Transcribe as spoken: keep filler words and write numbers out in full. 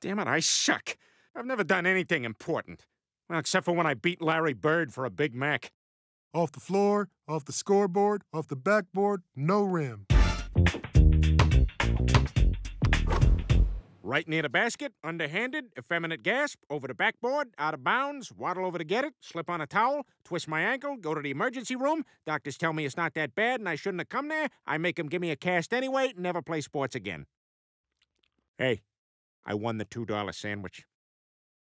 Damn it, I suck. I've never done anything important. Well, except for when I beat Larry Bird for a Big Mac. Off the floor, off the scoreboard, off the backboard, no rim. Right near the basket, underhanded, effeminate gasp, over the backboard, out of bounds, waddle over to get it, slip on a towel, twist my ankle, go to the emergency room. Doctors tell me it's not that bad and I shouldn't have come there. I make them give me a cast anyway, never play sports again. Hey, I won the two dollar sandwich.